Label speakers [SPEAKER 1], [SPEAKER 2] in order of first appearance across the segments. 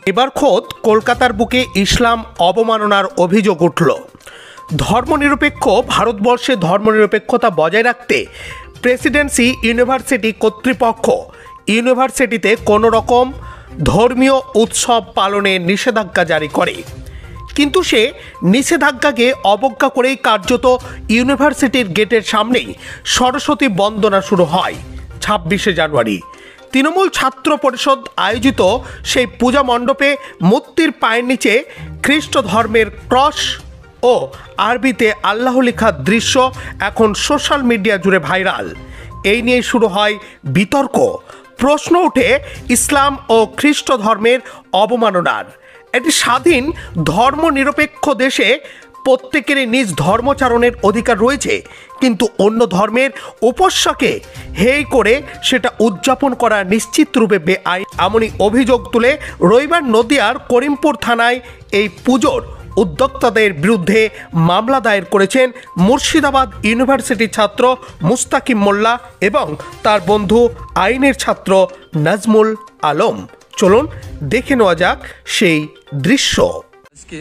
[SPEAKER 1] এবার খোদ কলকাতার বুকে ইসলাম অবমাননার অভিযোগ উঠল। ধর্মনিরপেক্ষ ভারতবর্ষে ধর্মনিরপেক্ষতা বজায় রাখতে প্রেসিডেন্সি ইউনিভার্সিটি কর্তৃপক্ষ ইউনিভার্সিটিতে কোনো রকম ধর্মীয় উৎসব পালনে নিষেধাজ্ঞা জারি করে। কিন্তু সে নিষেধাজ্ঞাকে অবজ্ঞা করেই কার্যত ইউনিভার্সিটির গেটের সামনেই সরস্বতী বন্দনা শুরু হয় 26শে জানুয়ারি। তৃণমূল ছাত্র পরিষদ আয়োজিত সেই পূজা মণ্ডপে মূর্তির পায়ের নিচে খ্রিস্ট ধর্মের ক্রস ও আরবিতে আল্লাহ লেখা দৃশ্য এখন সোশ্যাল মিডিয়া জুড়ে ভাইরাল। এই নিয়ে শুরু হয় বিতর্ক। প্রশ্ন ওঠে ইসলাম ও খ্রিস্ট ধর্মের অবমাননার। একটি স্বাধীন ধর্মনিরপেক্ষ দেশে প্রত্যেকেরই নিজ ধর্মচারণের অধিকার রয়েছে, কিন্তু অন্য ধর্মের উপস্যাকে হেয় করে সেটা উদযাপন করা নিশ্চিত রূপে বেআইন। এমনই অভিযোগ তুলে রবিবার নদিয়ার করিমপুর থানায় এই পুজোর উদ্যোক্তাদের বিরুদ্ধে মামলা দায়ের করেছেন মুর্শিদাবাদ ইউনিভার্সিটির ছাত্র মুস্তাকিম মোল্লা এবং তার বন্ধু আইনের ছাত্র নাজমুল আলম। চলুন দেখে নেওয়া যাক সেই দৃশ্য।
[SPEAKER 2] আজকে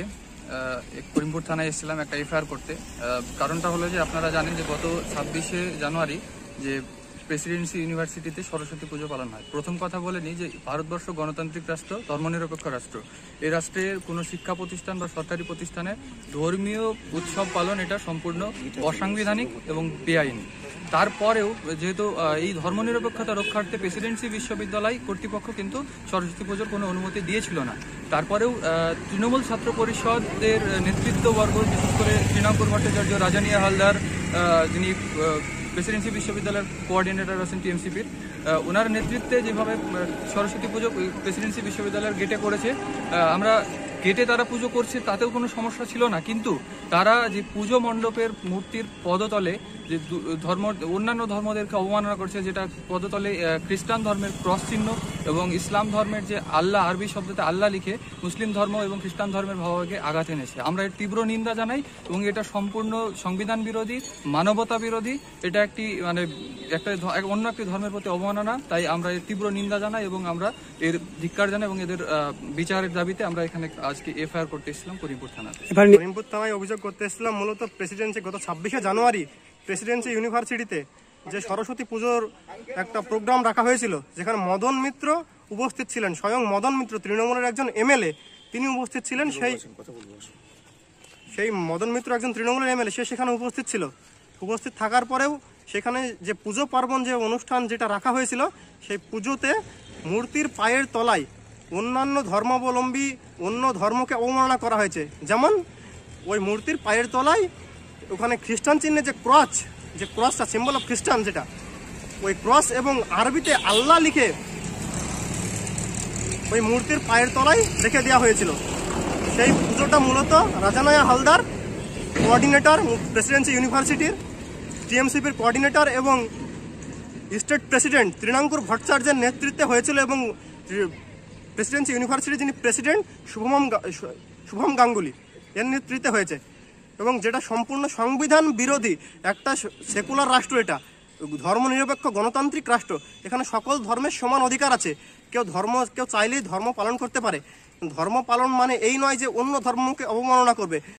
[SPEAKER 2] করিমপুর থানায় এসেছিলাম একটা এফআইআর করতে। কারণটা হলো যে আপনারা জানেন যে গত 26শে জানুয়ারি যে প্রেসিডেন্সি ইউনিভার্সিটিতে সরস্বতী পুজো পালন হয়। প্রথম কথা বলে নিই যে ভারতবর্ষ গণতান্ত্রিক রাষ্ট্র, ধর্মনিরপেক্ষ রাষ্ট্র। এই রাষ্ট্রের কোনো শিক্ষা প্রতিষ্ঠান বা সরকারি প্রতিষ্ঠানে ধর্মীয় উৎসব পালন এটা সম্পূর্ণ অসাংবিধানিক এবং বেআইনি। তারপরেও যেহেতু এই ধর্মনিরপেক্ষতা রক্ষার্থে প্রেসিডেন্সি বিশ্ববিদ্যালয় কর্তৃপক্ষ কিন্তু সরস্বতী পুজোর কোনো অনুমতি দিয়েছিল না। তারপরেও তৃণমূল ছাত্র পরিষদের নেতৃত্ববর্গ, বিশেষ করে তৃণাঙ্কুর ভট্টাচার্য, রাজানিয়া হালদার, যিনি প্রেসিডেন্সি বিশ্ববিদ্যালয়ের কোঅর্ডিনেটর আছেন টিএমসিপির, ওনার নেতৃত্বে যেভাবে সরস্বতী পুজো প্রেসিডেন্সি বিশ্ববিদ্যালয়ের গেটে করেছে, আমরা গেটে তারা পুজো করছে তাতেও কোনো সমস্যা ছিল না। কিন্তু তারা যে পুজো মণ্ডপের মূর্তির পদতলে যে অন্যান্য ধর্মদেরকে অবমাননা করছে, যেটা পদতলে খ্রিস্টান ধর্মের ক্রস চিহ্ন এবং ইসলাম ধর্মের যে আল্লাহ, আরবি শব্দতে আল্লাহ লিখে মুসলিম ধর্ম এবং খ্রিস্টান ধর্মের ভাবকে আঘাত এনেছে। আমরা এর তীব্র নিন্দা জানাই এবং এটা সম্পূর্ণ সংবিধান বিরোধী, মানবতা বিরোধী। এটা অন্য একটি ধর্মের প্রতি অবমাননা। তাই আমরা এর তীব্র নিন্দা জানাই এবং আমরা এর ধিক্কার জানাই এবং এদের বিচারের দাবিতে আমরা এখানে আজকে এফআইআর করতে এসেছিলাম করিমপুর থানাতে।
[SPEAKER 3] করিমপুর থানায় অভিযোগ করতে এসেছিলাম মূলত প্রেসিডেন্সি গত 26শে জানুয়ারি প্রেসিডেন্সি ইউনিভার্সিটিতে যে সরস্বতী পুজোর একটা প্রোগ্রাম রাখা হয়েছিল, যেখানে মদন মিত্র উপস্থিত ছিলেন। স্বয়ং মদন মিত্র তৃণমূলের একজন এমএলএ, তিনি উপস্থিত ছিলেন। সেই মদন মিত্র একজন তৃণমূলের এমএলএ, সে সেখানে উপস্থিত ছিল। উপস্থিত থাকার পরেও সেখানে যে পুজো পার্বণ যে অনুষ্ঠান যেটা রাখা হয়েছিল, সেই পুজোতে মূর্তির পায়ের তলায় অন্যান্য ধর্মাবলম্বী অন্য ধর্মকে অবমাননা করা হয়েছে। যেমন ওই মূর্তির পায়ের তলায় ওখানে খ্রিস্টান চিহ্নে যে ক্রসটা সিম্বল অফ খ্রিস্টান, যেটা ওই ক্রস এবং আরবিতে আল্লাহ লিখে ওই মূর্তির পায়ের তলায় রেখে দেওয়া হয়েছিল। সেই পুজোটা মূলত রাজানায়া হালদার কোঅর্ডিনেটর, প্রেসিডেন্সি ইউনিভার্সিটির টিএমসিপির কোঅর্ডিনেটর এবং স্টেট প্রেসিডেন্ট তৃণাঙ্কুর ভট্টাচার্যের নেতৃত্বে হয়েছিল এবং প্রেসিডেন্সি ইউনিভার্সিটির যিনি প্রেসিডেন্ট শুভম গাঙ্গুলি, এর নেতৃত্বে হয়েছে। এবং যেটা সম্পূর্ণ সংবিধান বিরোধী একটা সেকুলার রাষ্ট্র, এটা ধর্মনিরপেক্ষ গণতান্ত্রিক রাষ্ট্র। এখানে সকল ধর্মের সমান অধিকার আছে। কেউ চাইলেই ধর্ম পালন করতে পারে। ধর্ম পালন মানে এই নয় যে অন্য ধর্মকে অবমাননা করবে।